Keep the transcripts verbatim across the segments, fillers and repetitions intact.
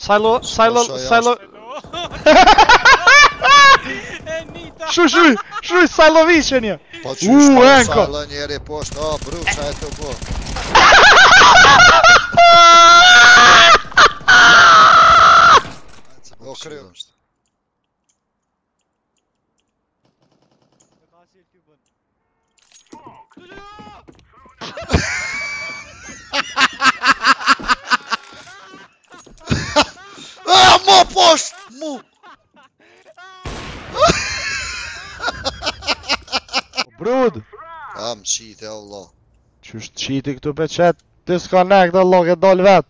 Silo, silo, silo. Shuj, shuj, shuj, Sajlović një. Po qysh U, po enko. Sajlo njeri poshtë, o bruqa e të bu. O kryo. A, mu poshtë, mu. Brud, A, më qite, Allah. qysh qiti këtu pe qet, disconnect dhe log e dol vet.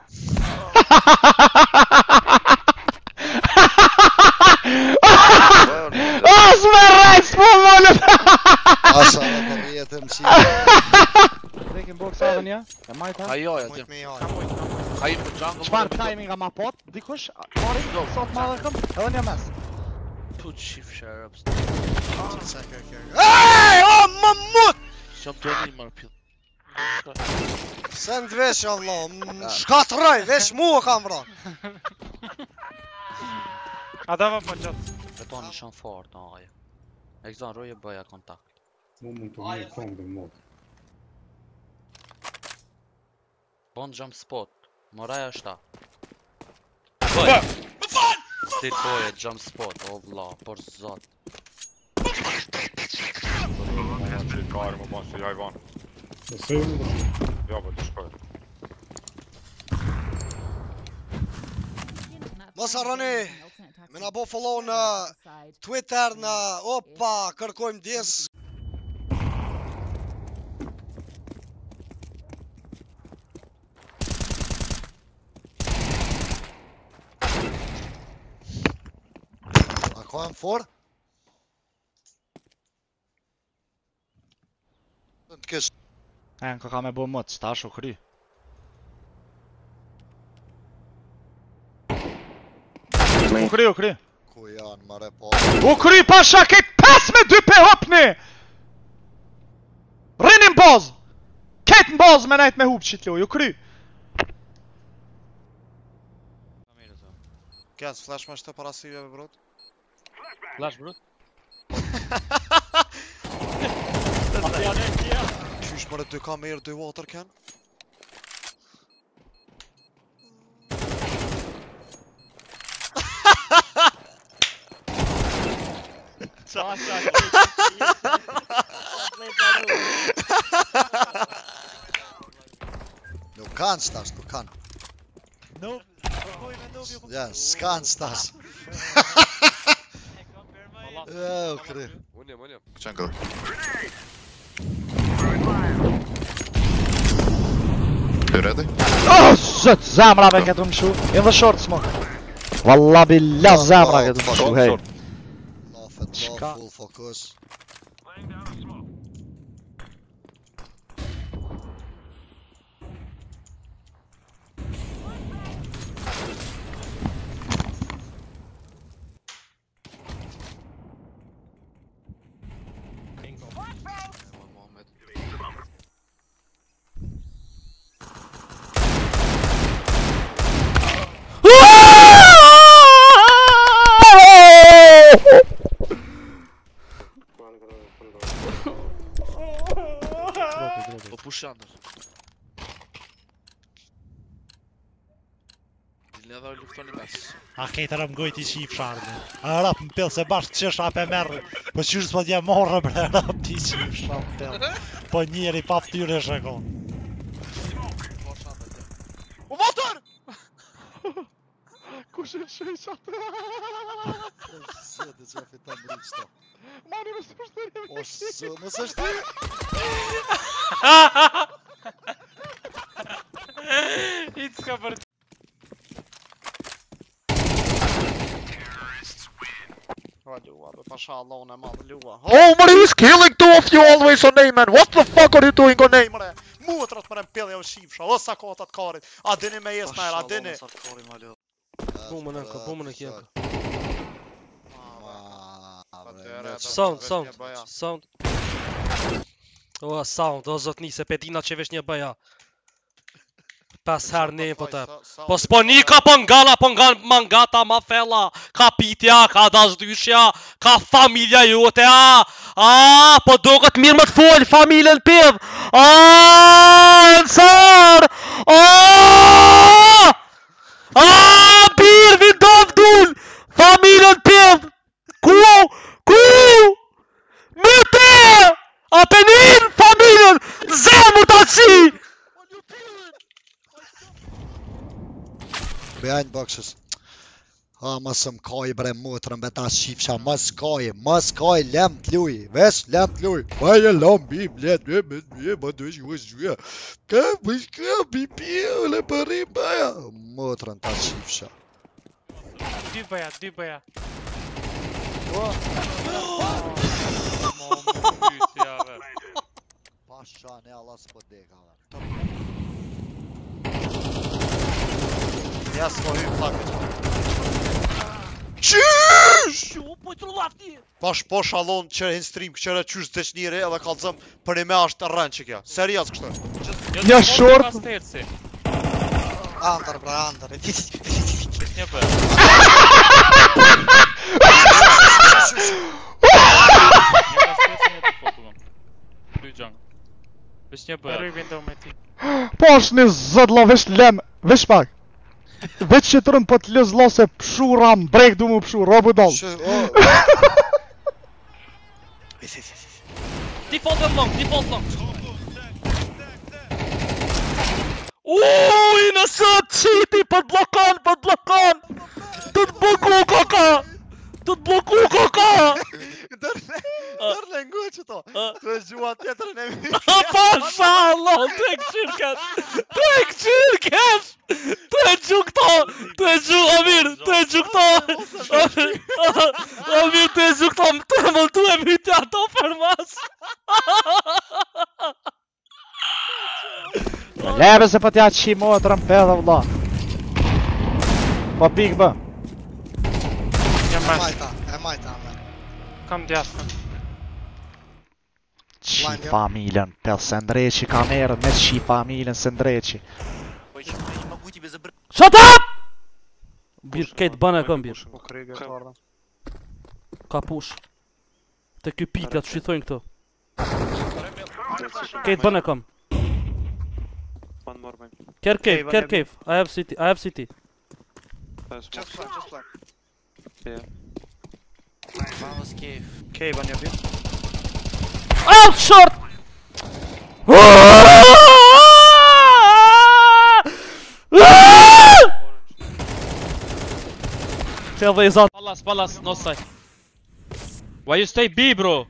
As me rejt s'po volët. Asa dhe për vjetë më qite. Breaking box edhe një, e majta. Ajo, ja, ti. Ai në jungle. Çfarë timing nga ma pot, dikush, mori, sot ma dhe këm, edhe një mes. Tu çif sharp. Ej, o, më mut! Jam të një marrë pjell. Se në dvesh, Allah, më shkatëroj, vesh mua kam vra. A da va pa qatë. Beton në shanë fort, në aje. E këzan roje bëja kontakt. Mu mund të një kom dhe mod. Bon jump spot. Moraja shta. Bëj! Stit boje jump spot, o vla, por zot. Karë më banë se ja i vanë. Në sejë më dhe. Ja, po të shkoj. Mos harroni, me na bo follow në Twitter, në opa, kërkojmë djes. A ka më for? Të kesh. E, në ka me bo mët, s'tash u kry. U kry, u kry. Ku janë, mare po. U kry pasha këtë pes me dy pe hopni! Rinin boz! Ketë në boz me najt me hup qitë loj, u kry. Kjaz, flash ma shtë parasive, brot? Flash, bro? Qysh mëre dy kamerë, dy water can? Nuk kanë stash, nuk kanë. Ja, s'kanë stash. Ja, u kry. Unë jem, unë jem. Jungle. You ready? Oh, zët, zemra me këtë më shu. In the short smoke. Valla billah zemra këtë më shu, hej. Laugh and Shka. laugh, full focus. Po push under. Dilja dhe luftoni mes. A kejtë rëm gojt i qif shardi. A rap më pillë se bashkë qesh ape merë. Po qyrës po t'ja morë bre rap t'i qif shardi pillë. Po njeri pa ftyre shekon. U motor! Kush e qesh atë? Zëtë që a fitan mrit qëta. Mani me së pështëri. O së, mësë është ti? Hiç s'ka për Lua, be pasha Allah unë e madhë lua. Oh, man, he's killing two of you always on A, man. What the fuck are you doing on A, man? Mu e të rëtë mërën pillja u shifsha, o sa kotat karit. A dini me jes najra, a dini. Bumën e ka, bumën e kjeka. Sound, Sound, sound, sound. O, sound, o zotni, se petina që vesh një bëja. Pas herë ne po tep. Po s'po ni ka po ngalla, po nga mangata ma fella. Ka pitja, ka dashdyshja, ka familja jote, a! A, po doket mirë më të fol familjen pidh. A, Ansar! A! A, bir vindov dul! Familjen pidh! Ku? Ku? Myte! Apenin familjen! Zemër ta qi! Behind boxes. Ha, mos më kaj bre motrën me ta shifsha, mos kaj, mos kaj, lem t'luj, vesh lem t'luj. Baje lam bi, blet, be, be, be, ba dush ju shjuja. Ka, bësh ka, bi pio, le përri baja. Motrën ta shifsha. Dy bëja, dy bëja. Pasha, ne Allah s'po deka, Ja s'po hyp pak. Qysh! Jo, po i trullat ti! Pash po shallon qërë në stream këqëre qysh të qnire edhe kalëzëm për e me ashtë të rënë që kja. Serios kështë. Një short! Andar, bra, andar. Një bë. Vesh një bë. Rëj vendon me ti. Po është një zëdlo, vesh lem, vesh pak. Veç që të rëmë po të lëzlo se pëshu ram, brek du mu pëshu, robu dal. Default and long, default long. Uuuuj, nësë qiti, për të blokan, për të blokan. Të të bloku kaka. Të të bloku kaka. Dërle ngu që to. Të e gjua tjetërën e mi. Pasha Allah, të e këqyrkes. Të e këqyrkes. Të e gju këto. Të e gju, Amir, të e gju këto. Amir, të e gju këto. Të e mëltu e mytja ato për mas. Lebe se po t'ja qi motrën pedhe vla. Po pik bë. E majta, e majta, me. Kam djasën. Qi familjen, pel se ndreqi kamerën, me qi familjen se ndreqi. Shut up! Bir, kejtë bënë e këm bir. Ka push. Te ky pika të shqithojnë këto. Kejtë bënë e këm. Care cave, care cave. I have city, I have city. Just flank, just flank. Yeah. Vamos cave. Cave on your bit. Out short! Tell the is out. Palace, palace, no side. Why you stay B, bro?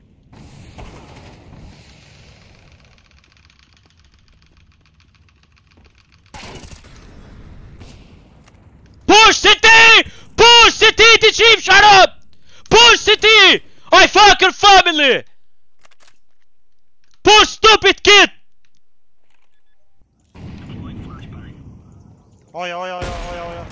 Push City! Push City to Chief, shut up! Push City! I fuck your family! Push stupid kid! Oja, oja, oja, oja, oja.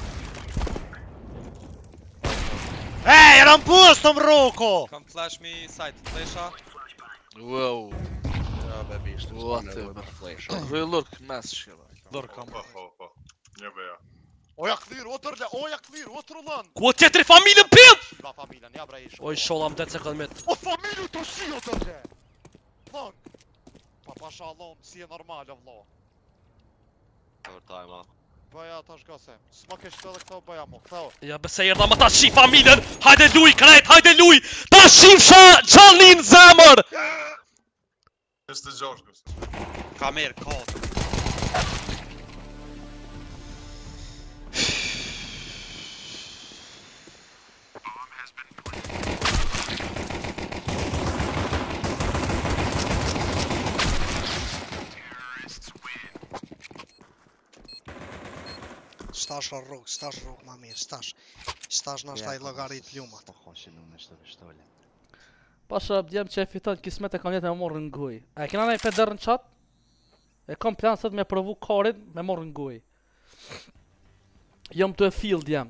Ej, e rëm push të mroko! Come flash me side, flasha. Wow. Ja, baby, whatever. We look mass shit. Dor kam. Po, po, po. Një beja. Oja këthir, o tërle, oja këthir, o trullan! Ku o tjetëri familjen pidh! La familjen, ja bra i shko. Oj, sholla më detë sekund mit. O familju të shi o tërle! Thang! Pa pasha allon, si e normal o vlo. Overtime, ha. Bëja ta shkose, s'ma kesh të dhe këto bëja mo, këto. Ja bese jërda më ta shi familjen! Hajde luj, krejt, hajde luj! Ta shifsha Gjalnin zemër! Kështë të gjoshkës. Kamer, kod. Stash rrug, stash rrug ma mirë, stash. Stash në shtaj logarit ljumat. Pasha, djem që e fiton kismet e kam jetë me morë në guj. E kena nej për dërë në qat? E kam plan sët me provu karin me morë në guj. Jom të e field djem.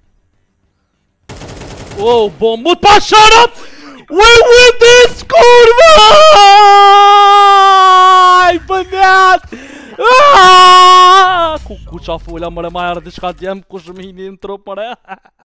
Wow, bom, mut pa shut up! We win this, kurva! Aj, bënjat! Ah! Ku ku qa fula more ma erdhi shka t'jem kush më hini në trup more.